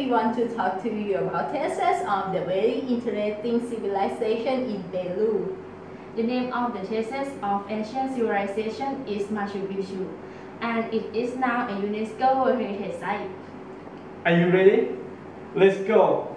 we want to talk to you about thesis of the very interesting civilization in Peru. The name of the thesis of ancient civilization is Machu Picchu, and it is now a UNESCO World Heritage Site. Are you ready? Let's go!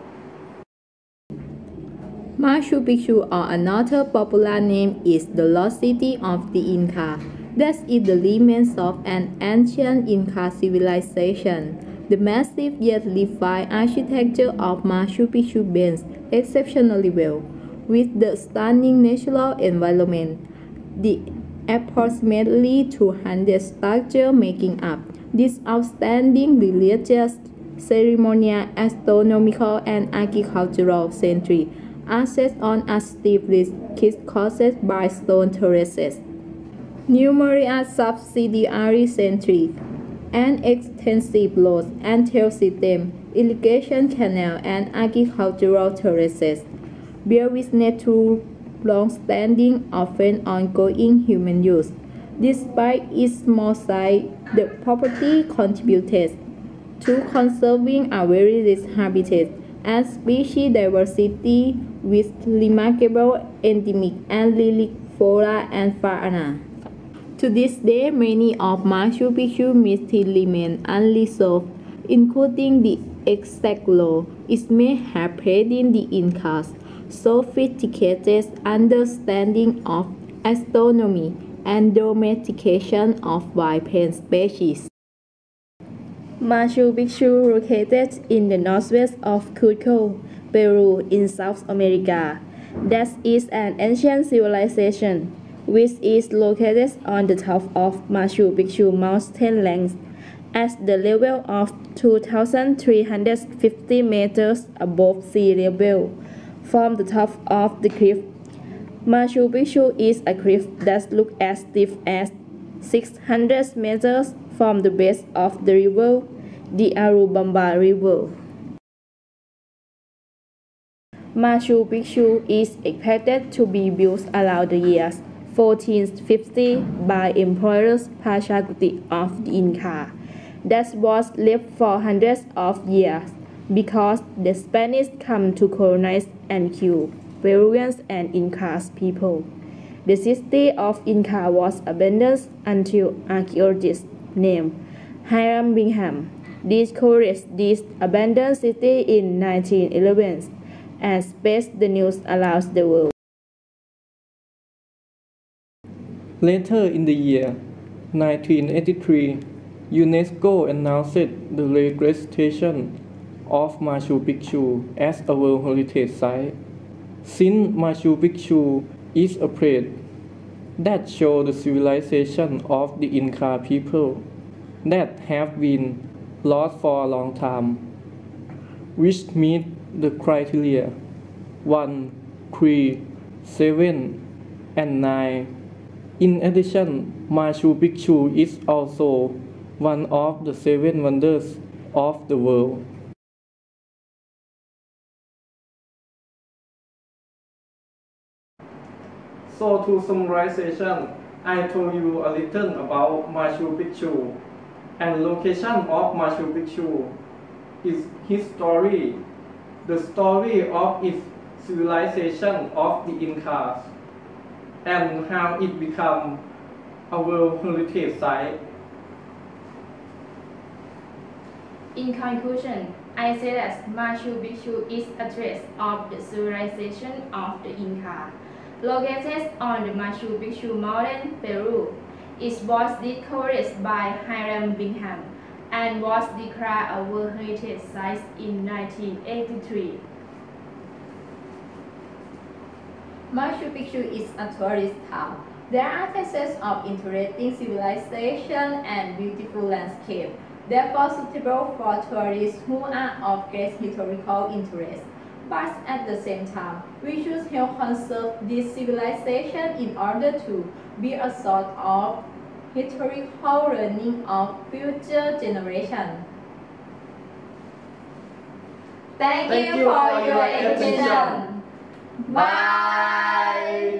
Machu Picchu, or another popular name, is the lost city of the Inca. That is the remains of an ancient Inca civilization. The massive yet refined architecture of Machu Picchu blends exceptionally well with the stunning natural environment. The approximately 200 structures making up this outstanding religious, ceremonial, astronomical, and architectural century are set on a steep ridge crisscrossed by stone terraces. Numerous subsidiary centuries, an extensive roads and trail system, irrigation canal, and agricultural terraces bear witness to long-standing, often ongoing human use. Despite its small size, the property contributed to conserving a very rich habitat and species diversity with remarkable endemic and relic flora and fauna. To this day, many of Machu Picchu mysteries remain unresolved, including the exact role it may have played in the Incas' sophisticated understanding of astronomy and domestication of wild plant species. Machu Picchu, located in the northwest of Cusco, Peru, in South America, that is an ancient civilization, which is located on the top of Machu Picchu mountain range at the level of 2,350 meters above sea level. From the top of the cliff, Machu Picchu is a cliff that looks as steep as 600 meters from the base of the river, the Urubamba River. Machu Picchu is expected to be built around the years 1450 by Emperor Pachacuti of the Inca. That was left for hundreds of years because the Spanish came to colonize and kill Peruvians and Incas people. The city of Inca was abandoned until archaeologists named Hiram Bingham discovered this abandoned city in 1911 and spread the news around the world. Later in the year 1983, UNESCO announced the registration of Machu Picchu as a World Heritage Site. Since Machu Picchu is a place that shows the civilization of the Inca people that have been lost for a long time, which meet the criteria 1, 3, 7, and 9. In addition, Machu Picchu is also one of the 7 wonders of the world. So to summarization, I told you a little about Machu Picchu and location of Machu Picchu, its history, the story of its civilization of the Incas, and how it became a World Heritage Site. In conclusion, I say that Machu Picchu is a trace of the civilization of the Inca. Located on the Machu Picchu mountain, Peru, it was discovered by Hiram Bingham and was declared a World Heritage Site in 1983. Machu Picchu is a tourist town. There are traces of interesting civilization and beautiful landscape, therefore suitable for tourists who are of great historical interest. But at the same time, we should help conserve this civilization in order to be a sort of historical learning of future generations. Thank you for your attention. Bye!